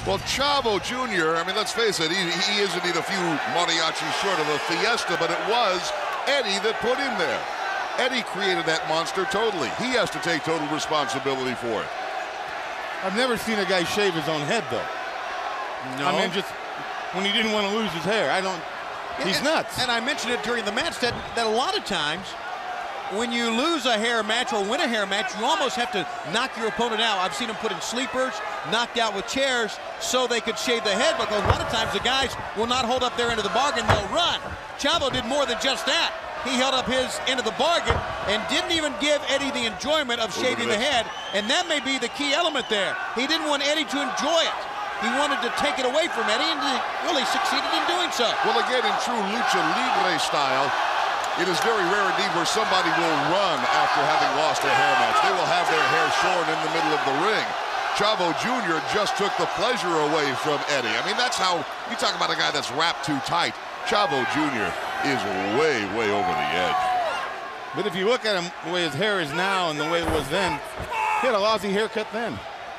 Well, Chavo Jr., I mean, let's face it, he is indeed a few mariachis short of a fiesta, but it was Eddie that put him there. Eddie created that monster totally. He has to take total responsibility for it. I've never seen a guy shave his own head, though. No. I mean, just when he didn't want to lose his hair. He's nuts. And I mentioned it during the match that a lot of times when you lose a hair match or win a hair match, you almost have to knock your opponent out. I've seen them put in sleepers, knocked out with chairs so they could shave the head, because a lot of times the guys will not hold up their end of the bargain, they'll run. Chavo did more than just that. He held up his end of the bargain and didn't even give Eddie the enjoyment of shaving the head, and that may be the key element there. He didn't want Eddie to enjoy it. He wanted to take it away from Eddie, and he really succeeded in doing so. Well, again, in true lucha libre style, it is very rare indeed where somebody will run after having lost a hair match. They will have their hair shorn in the middle of the ring. Chavo Jr. just took the pleasure away from Eddie. I mean, that's how you talk about a guy that's wrapped too tight. Chavo Jr. is way, way over the edge. But if you look at him, the way his hair is now and the way it was then, he had a lousy haircut then.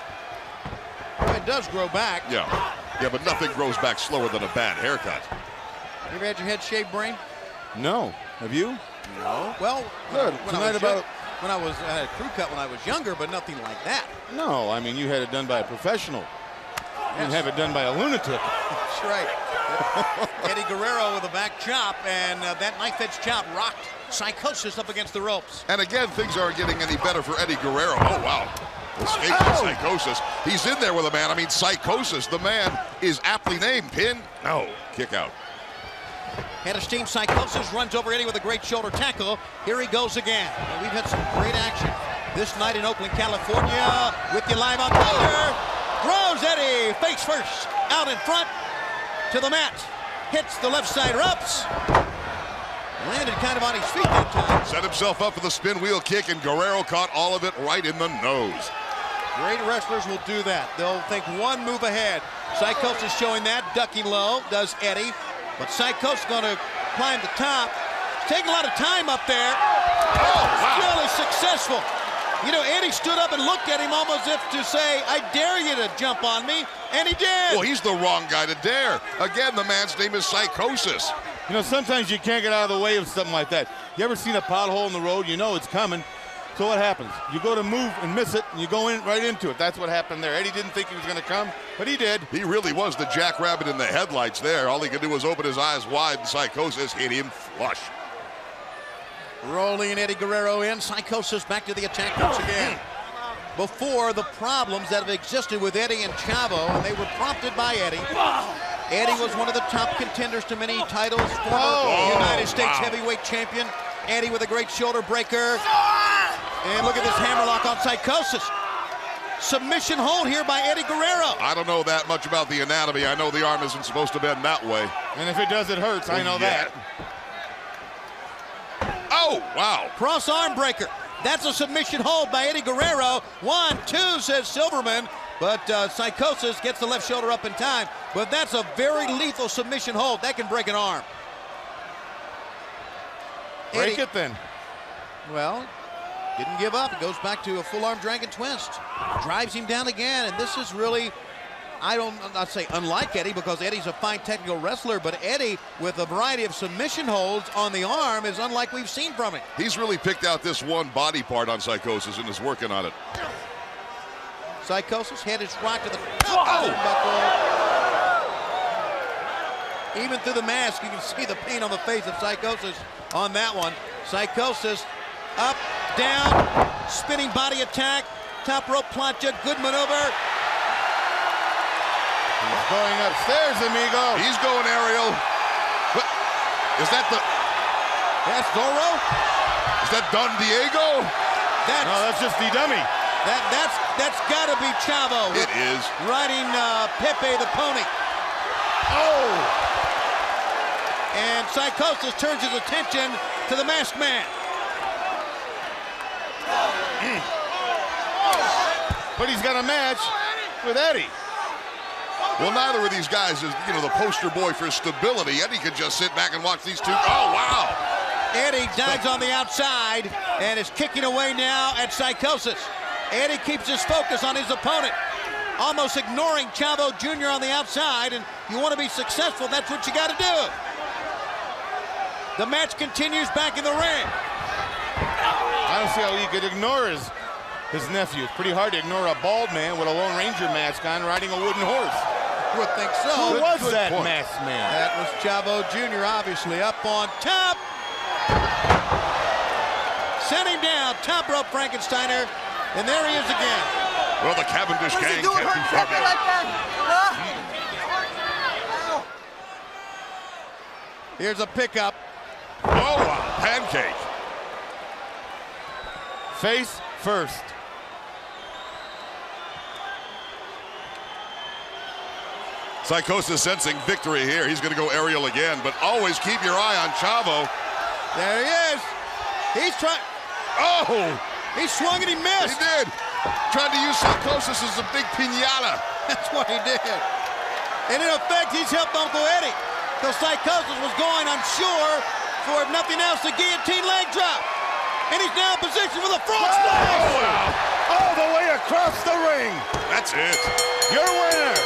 Well, it does grow back. Yeah, but nothing grows back slower than a bad haircut. You ever had your head shaved, Brain? No. Have you? No. Well, good. When I had a crew cut when I was younger, but nothing like that. No, I mean, you had it done by a professional. You didn't have it done by a lunatic. That's right. Eddie Guerrero with a back chop, and that knife-edge chop rocked Psychosis up against the ropes. And again, things aren't getting any better for Eddie Guerrero. Oh, wow. Escaping Psychosis. He's in there with a man. I mean, Psychosis, the man, is aptly named. Pin? No. Kick out. Head of steam, Psychosis runs over Eddie with a great shoulder tackle. Here he goes again. And we've had some great action this night in Oakland, California. With you live on Thunder. Throws Eddie face first out in front to the mat. Hits the left side ropes. Landed kind of on his feet that time. Set himself up for the spin wheel kick, and Guerrero caught all of it right in the nose. Great wrestlers will do that. They'll think one move ahead. Psychosis showing that, ducking low, does Eddie. But Psychosis going to climb the top. Taking a lot of time up there. Oh, wow. Really successful. You know, Eddie stood up and looked at him almost as if to say, I dare you to jump on me, and he did. Well, he's the wrong guy to dare. Again, the man's name is Psychosis. You know, sometimes you can't get out of the way of something like that. You ever seen a pothole in the road? You know it's coming. So what happens? You go to move and miss it, and you go in right into it. That's what happened there. Eddie didn't think he was going to come, but he did. He really was the jackrabbit in the headlights there. All he could do was open his eyes wide, and Psychosis hit him flush. Rolling Eddie Guerrero in. Psychosis back to the attack once again. Before the problems that have existed with Eddie and Chavo, and they were prompted by Eddie. Eddie was one of the top contenders to many titles. Former United States heavyweight champion. Eddie with a great shoulder breaker. And look at this hammerlock on Psychosis. Submission hold here by Eddie Guerrero. I don't know that much about the anatomy. I know the arm isn't supposed to bend that way. And if it does, it hurts. I know that. Oh, wow. Cross arm breaker. That's a submission hold by Eddie Guerrero. 1, 2, says Silverman. But Psychosis gets the left shoulder up in time. But that's a very lethal submission hold. That can break an arm. Break it then. Well, didn't give up. It goes back to a full arm dragon twist. Drives him down again. And this is really, I'm not say unlike Eddie, because Eddie's a fine technical wrestler, but Eddie with a variety of submission holds on the arm is unlike we've seen from him. He's really picked out this one body part on Psychosis and is working on it. Psychosis head is rocked to the turnbuckle. Even through the mask, you can see the pain on the face of Psychosis on that one. Psychosis up, down, spinning body attack, top rope plancha, good maneuver. He's going upstairs, amigo. He's going aerial. What? Is that the... That's Zorro? Is that Don Diego? No, that's just the dummy. That's got to be Chavo. It is. Riding Pepe the pony. Oh! And Psychosis turns his attention to the masked man. But he's got a match with Eddie. Well, neither of these guys is, you know, the poster boy for stability. Eddie could just sit back and watch these two. Oh, wow. Eddie dives on the outside and is kicking away now at Psychosis. Eddie keeps his focus on his opponent. almost ignoring Chavo Jr. on the outside, and you want to be successful, that's what you got to do. The match continues back in the ring. I don't see how he could ignore his nephew. It's pretty hard to ignore a bald man with a Lone Ranger mask on riding a wooden horse. You would think so. Who was that point. masked man? That was Chavo Jr., obviously, up on top. Sent him down, top rope Frankensteiner, and there he is again. Well, the Cavendish What is gang he doing? can't be Hurt far me like behind. that? Ow. Here's a pickup. Oh, wow. Pancake. Face first. Psychosis sensing victory here. He's going to go aerial again, but always keep your eye on Chavo. There he is. He's trying. Oh, He swung and he he missed. did. Tried to use Psychosis as a big piñata. That's what he did. And in effect, he's helped Uncle Eddie. Because Psychosis was going, I'm sure, for if nothing else, the guillotine leg drop. And he's now in position for the frog splash. All the way across the ring. That's it. Your winner,